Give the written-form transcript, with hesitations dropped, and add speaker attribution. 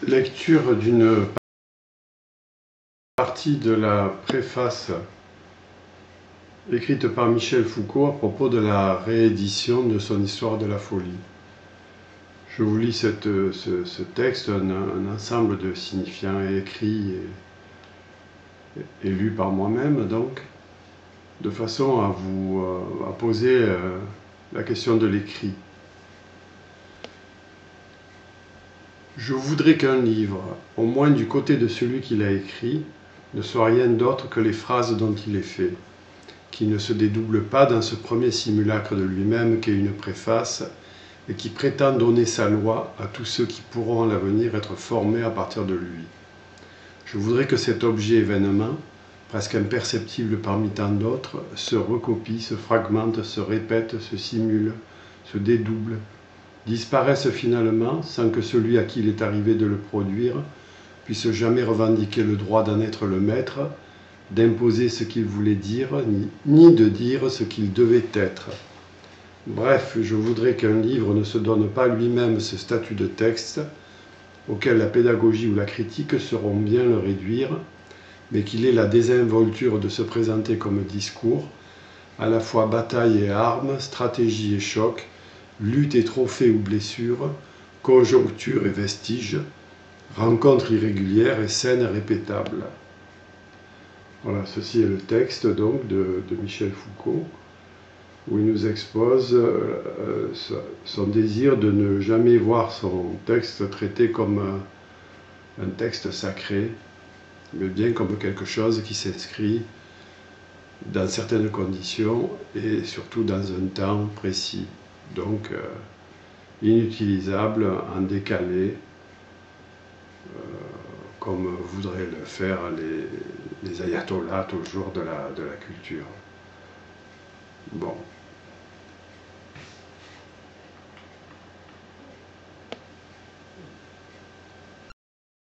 Speaker 1: Lecture d'une partie de la préface écrite par Michel Foucault à propos de la réédition de son Histoire de la folie. Je vous lis ce texte, un ensemble de signifiants écrits et lus par moi-même, donc, de façon à poser la question de l'écrit. Je voudrais qu'un livre, au moins du côté de celui qui l'a écrit, ne soit rien d'autre que les phrases dont il est fait, qui ne se dédouble pas dans ce premier simulacre de lui-même qu'est une préface, et qui prétend donner sa loi à tous ceux qui pourront à l'avenir être formés à partir de lui. Je voudrais que cet objet événement, presque imperceptible parmi tant d'autres, se recopie, se fragmente, se répète, se simule, se dédouble, disparaisse finalement sans que celui à qui il est arrivé de le produire puisse jamais revendiquer le droit d'en être le maître, d'imposer ce qu'il voulait dire, ni de dire ce qu'il devait être. Bref, je voudrais qu'un livre ne se donne pas lui-même ce statut de texte, auquel la pédagogie ou la critique sauront bien le réduire, mais qu'il ait la désinvolture de se présenter comme discours, à la fois bataille et arme, stratégie et choc, lutte et trophée ou blessure, conjoncture et vestige, rencontre irrégulière et scène répétable. Voilà, ceci est le texte donc de Michel Foucault, où il nous expose son désir de ne jamais voir son texte traité comme un texte sacré, mais bien comme quelque chose qui s'inscrit dans certaines conditions et surtout dans un temps précis, donc inutilisable, en décalé, comme voudraient le faire les ayatollahs toujours de la culture. Bon.